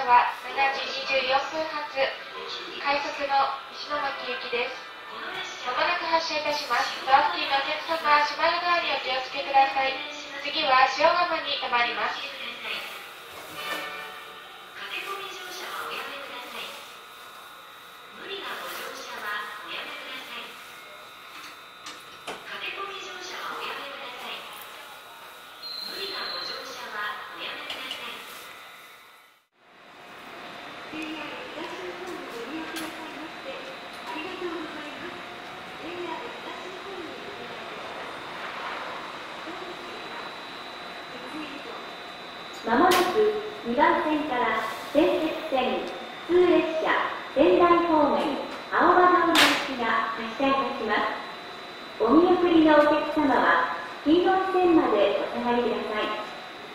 は7時24分発、快速の石巻行きです。まもなく発車いたします。ドア付近のお客様は閉まるドアにお気をつけください。次は塩釜に停まります。 まもなく2番線から仙石線普通列車仙台方面青葉通り行きが発車いたします。お見送りのお客様は黄色い線までお下がりください。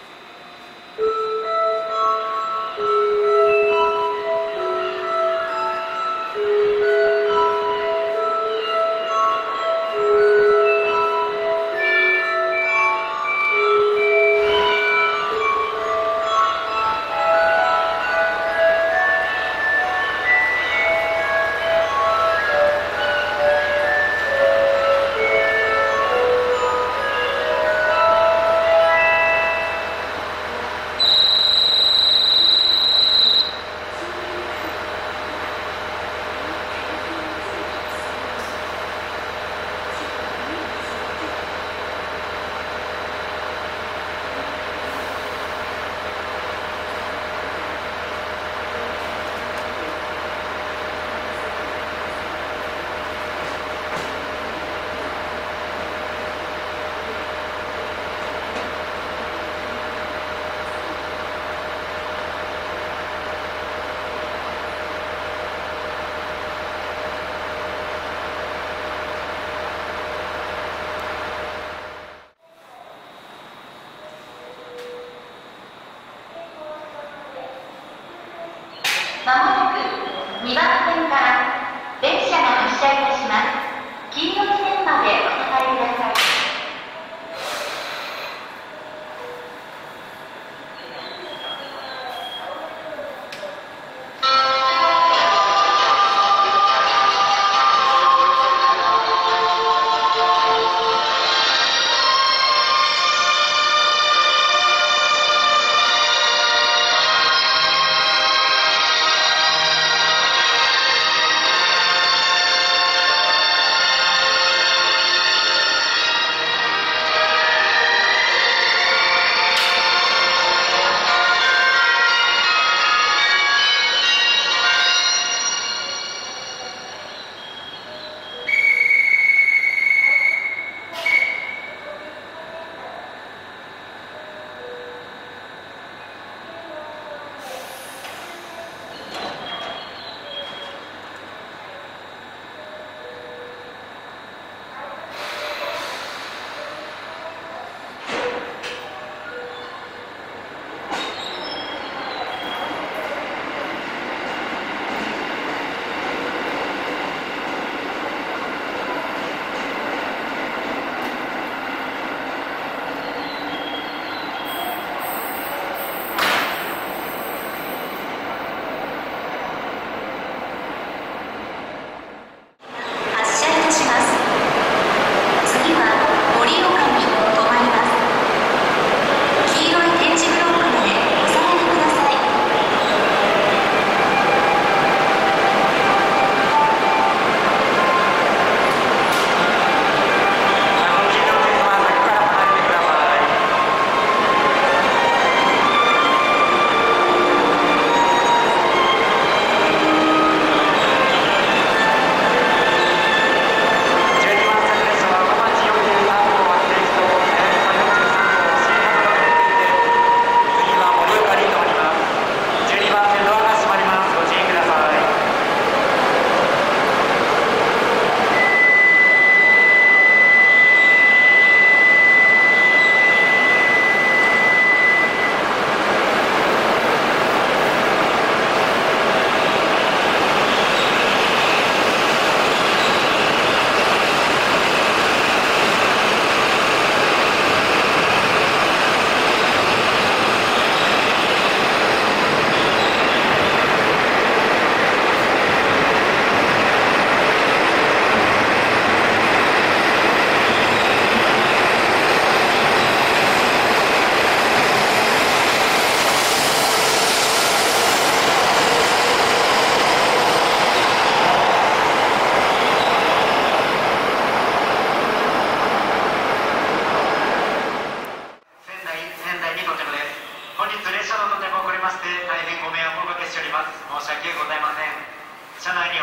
まもなく2番線から電車が発車いたします。黄色い線までお下がりください。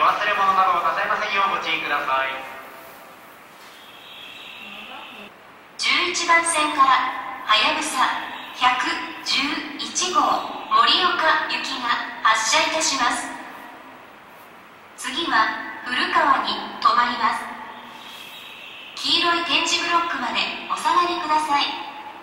忘れ物などなさいませんようご注意ください。 11番線からはやぶさ111号盛岡行きが発車いたします。次は古川に停まります。黄色い点字ブロックまでお下がりください。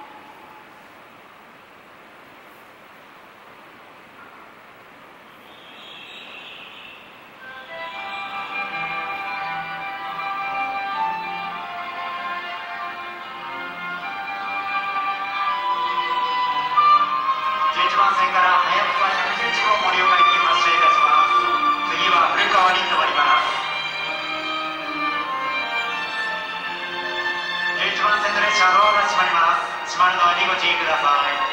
11番線からはやぶさ111号盛岡行き発車いたします。次は古川に停まります。11番線の列車はドアが閉まります。閉まるのにご注意ください。